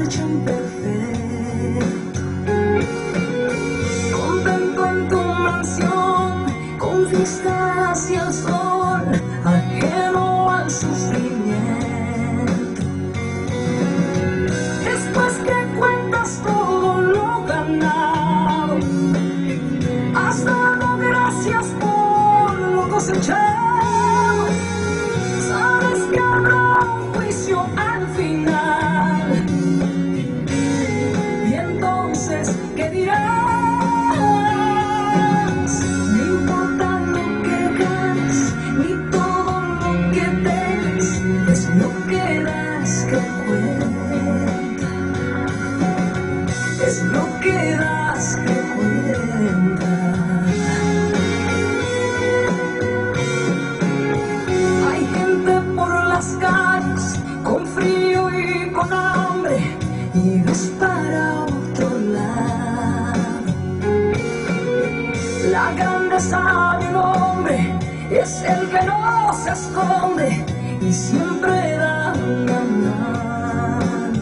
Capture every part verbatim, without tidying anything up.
hecho imperfecto. Contento en tu mansión, con vista hacia el sol, ajeno al sufrimiento. Después que cuentas todo lo ganado, has dado gracias por lo cosechado. Sabes que habrá un juicio al final, y entonces, ¿qué dirás? No importa lo que ganes, ni todo lo que tengas, es lo que das que cuenta. Es lo que das que cuenta. Hay gente por las calles con frío y con hambre, y ves para otro lado. La grandeza del hombre es el que no se esconde y siempre da una mano.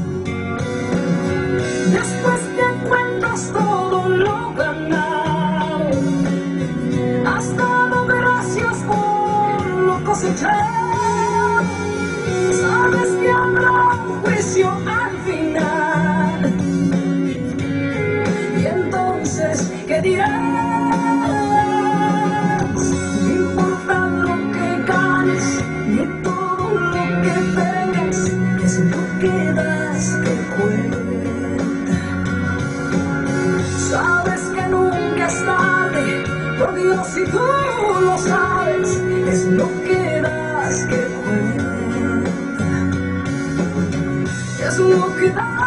Después que cuentas todo lo ganado, has dado gracias por lo cosechado. Sabes que habrá un juicio al final, y entonces, ¿qué dirás? No importa lo que ganes, ni todo lo que tengas, es lo que das que cuenta. Sabes que nunca es tarde, por Dios, si tú lo sabes, es lo que das que cuenta. Es lo que das.